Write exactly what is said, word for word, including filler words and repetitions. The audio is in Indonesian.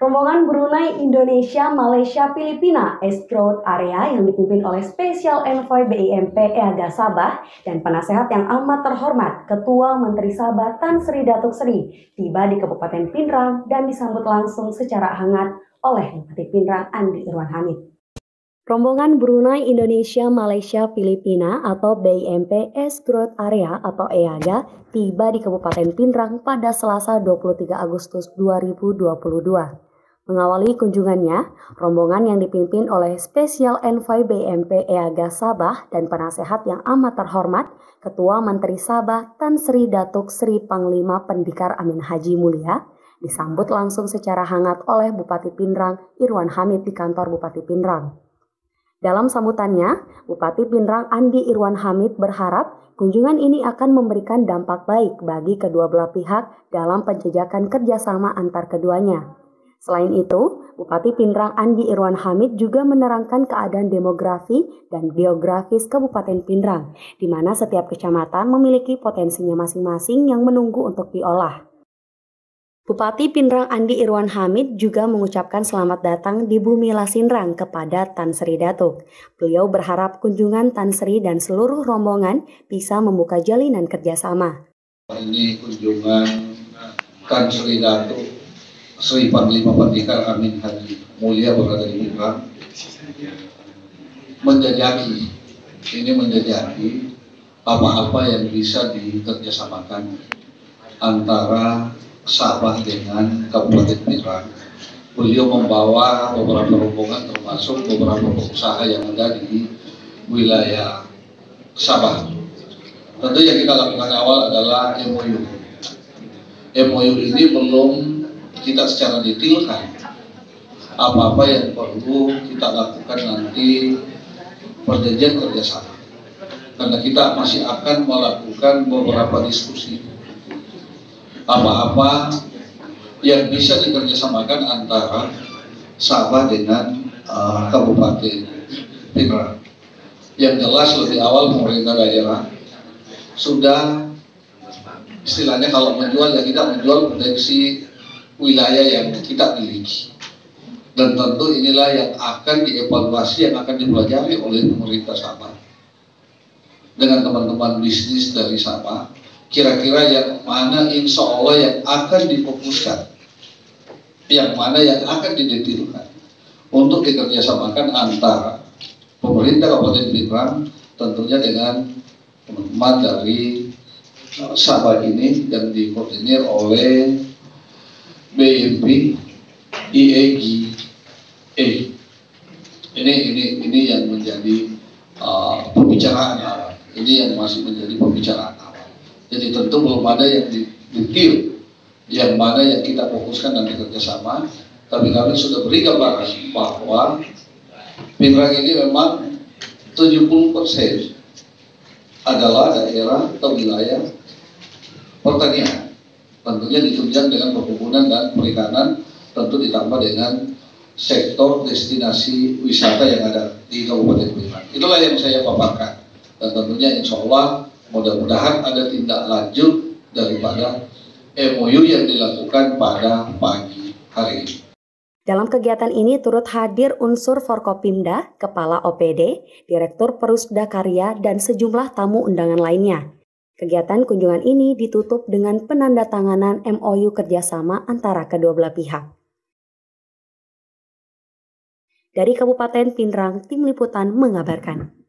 Rombongan Brunei, Indonesia, Malaysia, Filipina East Growth Area yang dipimpin oleh Special Envoy B I M P Eaga Sabah dan penasehat yang amat terhormat Ketua Menteri Sabah Tan Sri Datuk Sri tiba di Kabupaten Pinrang dan disambut langsung secara hangat oleh Bupati Pinrang Andi Irwan Hamid. Rombongan Brunei, Indonesia, Malaysia, Filipina atau B I M P East Growth Area atau Eaga tiba di Kabupaten Pinrang pada Selasa dua puluh tiga Agustus dua ribu dua puluh dua. Mengawali kunjungannya, rombongan yang dipimpin oleh Special Envoy B I M P Eaga Sabah dan penasehat yang amat terhormat Ketua Menteri Sabah Tan Sri Datuk Sri Panglima Pendikar Amin Haji Mulia disambut langsung secara hangat oleh Bupati Pinrang Irwan Hamid di kantor Bupati Pinrang. Dalam sambutannya, Bupati Pinrang Andi Irwan Hamid berharap kunjungan ini akan memberikan dampak baik bagi kedua belah pihak dalam penjejakan kerjasama antar keduanya. Selain itu, Bupati Pinrang Andi Irwan Hamid juga menerangkan keadaan demografi dan geografis Kabupaten Pinrang, di mana setiap kecamatan memiliki potensinya masing-masing yang menunggu untuk diolah. Bupati Pinrang Andi Irwan Hamid juga mengucapkan selamat datang di Bumi Lasinrang kepada Tan Sri Datuk. Beliau berharap kunjungan Tan Sri dan seluruh rombongan bisa membuka jalinan kerjasama. Ini kunjungan Tan Sri Datuk Sri Panglima Pendikar Amin Haji Mulia berada di Pinrang, menjajaki, ini menjajaki apa-apa yang bisa dikerjasamakan antara Sabah dengan Kabupaten Pinrang. Beliau membawa beberapa rombongan termasuk beberapa pengusaha yang ada di wilayah Sabah. Tentu yang kita lakukan awal adalah M O U. M O U ini belum kita secara detailkan apa-apa yang perlu kita lakukan nanti perjanjian kerjasama, karena kita masih akan melakukan beberapa diskusi apa-apa yang bisa dikerjasamakan antara Sabah dengan uh, Kabupaten Pinrang. Yang jelas lebih awal pemerintah daerah sudah istilahnya kalau menjual ya kita menjual potensi wilayah yang kita miliki, dan tentu inilah yang akan dievaluasi, yang akan dipelajari oleh pemerintah Sabah dengan teman-teman bisnis dari Sabah. Kira-kira yang mana insya Allah yang akan difokuskan, yang mana yang akan didetilkan untuk dikerjasamakan antara pemerintah Kabupaten Pinrang tentunya dengan teman-teman dari Sabah ini yang dikoordinir oleh B I M P I A G A. Ini ini ini yang menjadi uh, pembicaraan awal. Ini yang masih menjadi pembicaraan awal. Jadi tentu belum ada yang detail yang mana yang kita fokuskan nanti kerjasama. Tapi kami sudah beri gambaran bahwa Pinrang ini memang tujuh puluh persen adalah daerah atau wilayah pertanian. Tentunya ditunjang dengan perkebunan dan perikanan, tentu ditambah dengan sektor destinasi wisata yang ada di Kabupaten Pinrang. Itulah yang saya paparkan, dan tentunya insya Allah mudah-mudahan ada tindak lanjut daripada M O U yang dilakukan pada pagi hari ini. Dalam kegiatan ini turut hadir unsur Forkopimda, Kepala O P D, Direktur Perusda Karya, dan sejumlah tamu undangan lainnya. Kegiatan kunjungan ini ditutup dengan penandatanganan M O U kerjasama antara kedua belah pihak. Dari Kabupaten Pinrang, Tim Liputan mengabarkan.